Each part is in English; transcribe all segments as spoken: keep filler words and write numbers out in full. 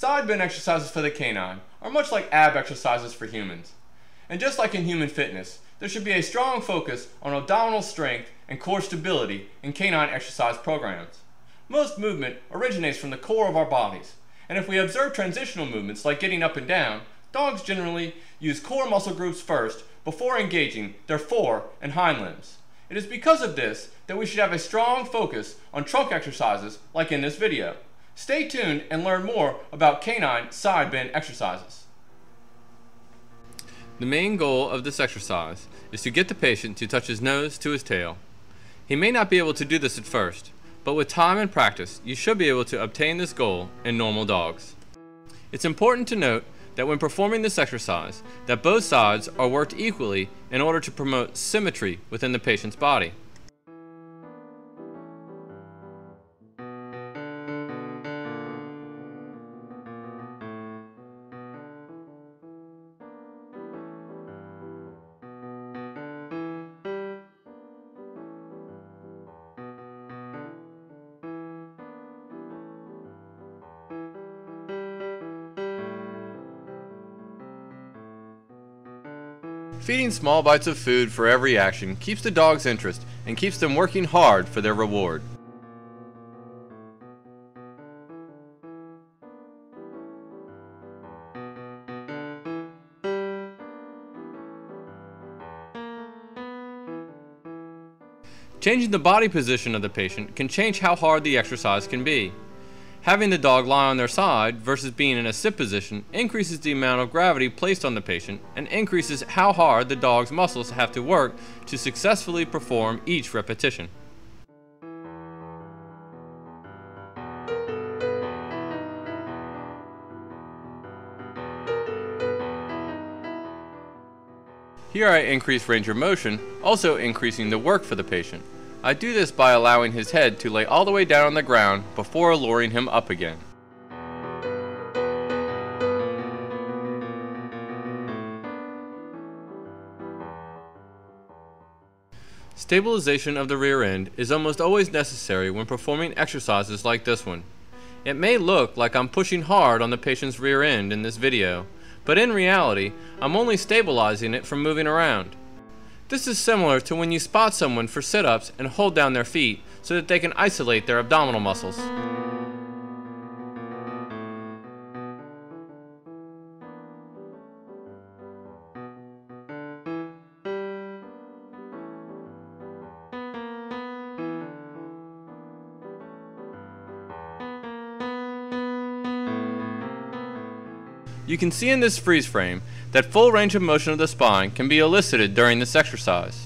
Side bend exercises for the canine are much like ab exercises for humans. And just like in human fitness, there should be a strong focus on abdominal strength and core stability in canine exercise programs. Most movement originates from the core of our bodies, and if we observe transitional movements like getting up and down, dogs generally use core muscle groups first before engaging their fore and hind limbs. It is because of this that we should have a strong focus on trunk exercises like in this video. Stay tuned and learn more about canine side bend exercises. The main goal of this exercise is to get the patient to touch his nose to his tail. He may not be able to do this at first, but with time and practice, you should be able to obtain this goal in normal dogs. It's important to note that when performing this exercise, that both sides are worked equally in order to promote symmetry within the patient's body. Feeding small bites of food for every action keeps the dog's interest and keeps them working hard for their reward. Changing the body position of the patient can change how hard the exercise can be. Having the dog lie on their side versus being in a sit position increases the amount of gravity placed on the patient and increases how hard the dog's muscles have to work to successfully perform each repetition. Here I increase range of motion, also increasing the work for the patient. I do this by allowing his head to lay all the way down on the ground before luring him up again. Stabilization of the rear end is almost always necessary when performing exercises like this one. It may look like I'm pushing hard on the patient's rear end in this video, but in reality, I'm only stabilizing it from moving around. This is similar to when you spot someone for sit-ups and hold down their feet so that they can isolate their abdominal muscles. You can see in this freeze frame that full range of motion of the spine can be elicited during this exercise.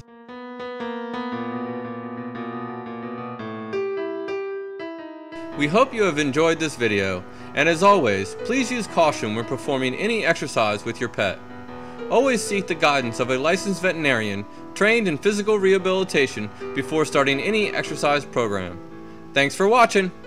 We hope you have enjoyed this video, and as always, please use caution when performing any exercise with your pet. Always seek the guidance of a licensed veterinarian trained in physical rehabilitation before starting any exercise program. Thanks for watching!